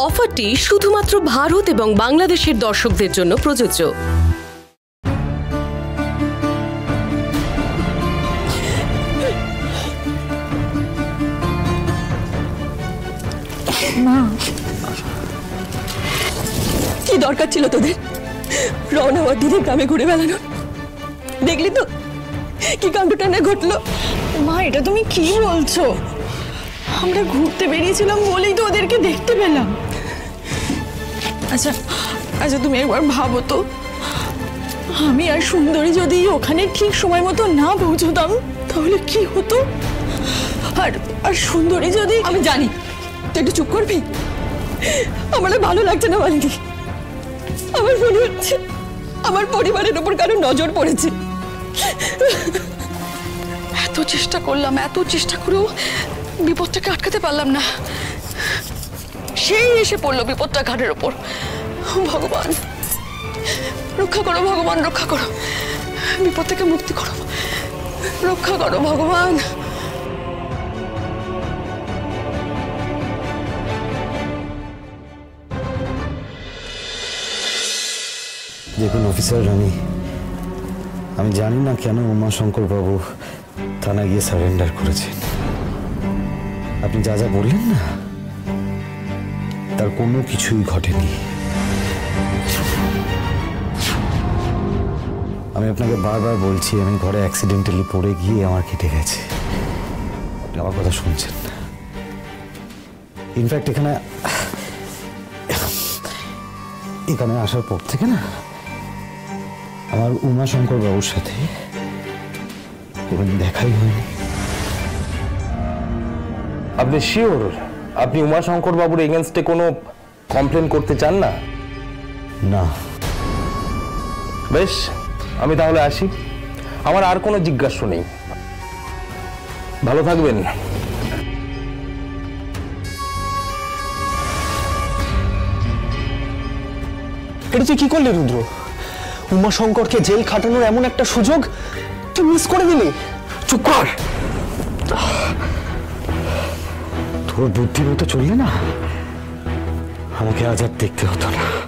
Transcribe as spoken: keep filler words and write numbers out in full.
অফারটি শুধুমাত্র ভারত এবং বাংলাদেশের দর্শকদের জন্য প্রযোজ্য। মা, কি দরকার ছিল তোদের রওনা হওয়ার দিনে গ্রামে ঘুরে বেড়ানোর? দেখলি তো কি কাণ্ডটা না ঘটলো। মা, এটা তুমি কি বলছো? আমরা ঘুরতে বেরিয়েছিলাম বলেই তো ওদেরকে দেখতে পেলাম। আচ্ছা আচ্ছা তুমি একবার ভাবো তো, আমি আর সুন্দরী যদি ওখানে ঠিক সময় মতো না পৌঁছতাম তাহলে কি হতো? আর আর সুন্দরী যদি... আমি জানি, তুই একটু চুপ করবি? আমার ভালো লাগছে না মালিনী। আমার মনে হচ্ছে আমার পরিবারের উপর কারো নজর পড়েছে। এত চেষ্টা করলাম, এত চেষ্টা করেও বিপদটাকে আটকাতে পারলাম না। সেই এসে পড়লো বিপদটা ঘাটের ওপর। ভগবান রক্ষা করো, ভগবান রক্ষা করো, বিপদ থেকে মুক্তি করো, রক্ষা করো ভগবান। দেখুন অফিসার, আমি আমি জানি না কেন উমাশঙ্কর বাবু থানা গিয়ে সারেন্ডার করেছেন। আপনি যা যা বললেন না, তার কোনো কিছুই ঘটেনি। আমি আপনাকে বারবার বলছি, আমি ঘরে অ্যাক্সিডেন্টালি পড়ে গিয়ে আমার কেটে গেছে। আপনি আমার কথা শুনছেন না। ইনফ্যাক্ট এখানে এখানে আসার পর থেকে না আমার উমাশঙ্কর বাবুর সাথে কোনো দেখাই হয়নি। আপনি শিওর আপনি উমাশঙ্কর বাবুর এগেনস্টে কোনো কমপ্লেন করতে চান না? না। বেশ, আমি তাহলে আসি। আমার আর কোনো জিজ্ঞাসা নেই। ভালো থাকবেন। এটা তুই কি করলি রুদ্র? উমাশঙ্করকে জেল খাটানোর এমন একটা সুযোগ তুই মিস করে দিলি। চুপ কর। তোর বুদ্ধি মতো চললে না আমাকে আজ আর দেখতে হতো না।